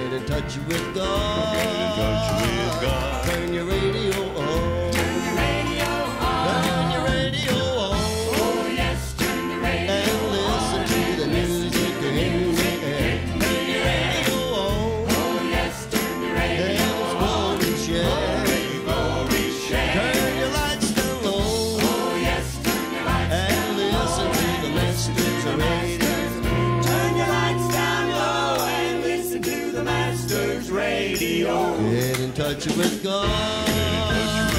Get in touch with God. Get in touch with God. Turn your radio on. Turn your radio on. Turn your radio on. Oh yes, turn the radio And listen to the music and turn your radio on. Oh yes, turn the radio And it's glory share. Turn your lights down low. Oh yes, turn your lights And listen to the masters of radio. Turn your lights down low and listen to the Masters Radio. Get in touch with God.